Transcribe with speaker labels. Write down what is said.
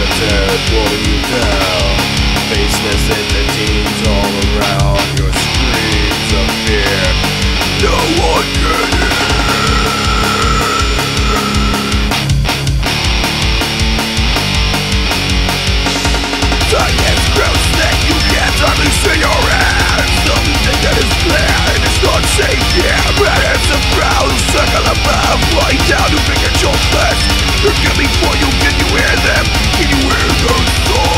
Speaker 1: terror pulling you down. Faceless entities all around. Your screams of fear, no one can hear. Time has grown thick, you can't hardly see your hands. The only thing that is clear, and it's not safe here. But it's a proud circle above, flying down to pick at your flesh. They're coming for you, can you hear them? Can you hear their thoughts?